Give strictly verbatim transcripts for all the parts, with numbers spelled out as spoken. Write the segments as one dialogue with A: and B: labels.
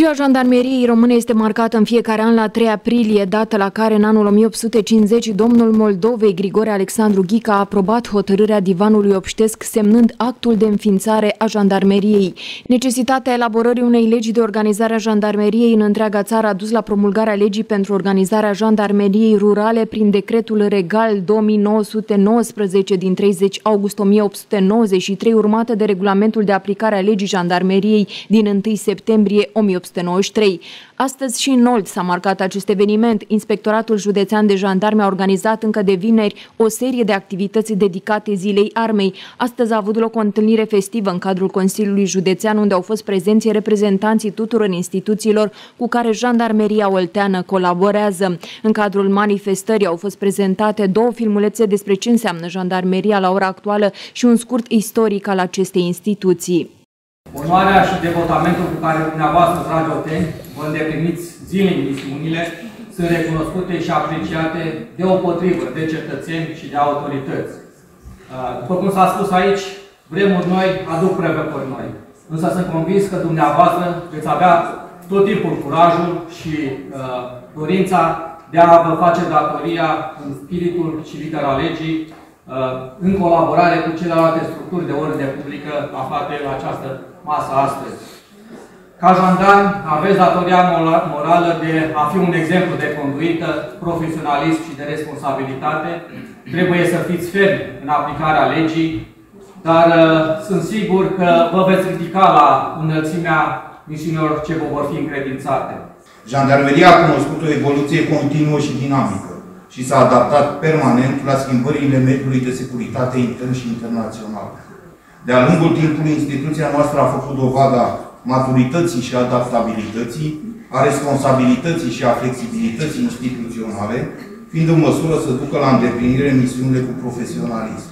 A: Ziua Jandarmeriei Române este marcată în fiecare an la trei aprilie, dată la care în anul o mie opt sute cincizeci domnul Moldovei Grigore Alexandru Ghica a aprobat hotărârea Divanului Obștesc semnând actul de înființare a Jandarmeriei. Necesitatea elaborării unei legi de organizare a Jandarmeriei în întreaga țară a dus la promulgarea legii pentru organizarea Jandarmeriei Rurale prin decretul regal două mii nouă sute nouăsprezece din treizeci august o mie opt sute nouăzeci și trei, urmată de regulamentul de aplicare a legii Jandarmeriei din întâi septembrie o mie opt sute nouăzeci și trei. Astăzi și în Olt s-a marcat acest eveniment. Inspectoratul Județean de Jandarmi a organizat încă de vineri o serie de activități dedicate Zilei Armei. Astăzi a avut loc o întâlnire festivă în cadrul Consiliului Județean, unde au fost prezenți reprezentanții tuturor instituțiilor cu care Jandarmeria Olteană colaborează. În cadrul manifestării au fost prezentate două filmulețe despre ce înseamnă Jandarmeria la ora actuală și un scurt istoric al acestei instituții.
B: Onoarea și devotamentul cu care dumneavoastră, dragi olteni, vă îndepliniți zilnic misiunile, sunt recunoscute și apreciate deopotrivă de cetățeni și de autorități. După cum s-a spus aici, vremuri noi aduc prevăcări noi. Însă sunt convins că dumneavoastră veți avea tot timpul curajul și uh, dorința de a vă face datoria în spiritul și litera legii, în colaborare cu celelalte structuri de ordine publică aflate la această masă astăzi. Ca jandarmi, aveți datoria morală de a fi un exemplu de conduită, profesionalism și de responsabilitate. Trebuie să fiți fermi în aplicarea legii, dar uh, sunt sigur că vă veți ridica la înălțimea misiunilor ce vă vor fi încredințate.
C: Jandarmeria a cunoscut o evoluție continuă și dinamică și s-a adaptat permanent la schimbările mediului de securitate intern și internațional. De-a lungul timpului, instituția noastră a făcut dovada maturității și adaptabilității, a responsabilității și a flexibilității instituționale, fiind în măsură să ducă la îndeplinire misiunile cu profesionalism.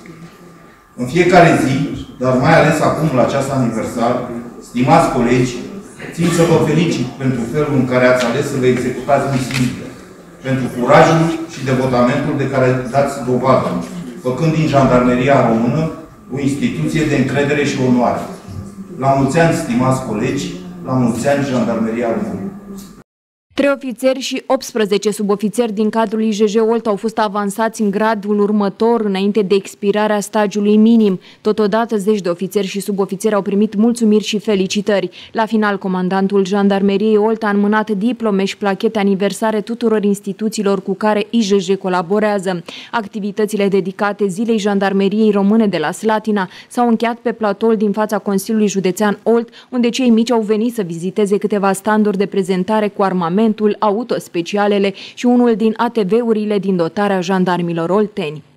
C: În fiecare zi, dar mai ales acum la această aniversar, stimați colegi, țin să vă felicit pentru felul în care ați ales să vă executați misiunile, pentru curajul și devotamentul de care dați dovadă, făcând din Jandarmeria Română o instituție de încredere și onoare. La mulți ani, stimați colegi, la mulți ani, Jandarmeria Română.
A: Trei ofițeri și optsprezece subofițeri din cadrul I J J Olt au fost avansați în gradul următor înainte de expirarea stagiului minim. Totodată, zeci de ofițeri și subofițeri au primit mulțumiri și felicitări. La final, comandantul Jandarmeriei Olt a înmânat diplome și plachete aniversare tuturor instituțiilor cu care I J J colaborează. Activitățile dedicate Zilei Jandarmeriei Române de la Slatina s-au încheiat pe platoul din fața Consiliului Județean Olt, unde cei mici au venit să viziteze câteva standuri de prezentare cu armament, autospecialele și unul din A T V-urile din dotarea jandarmilor olteni.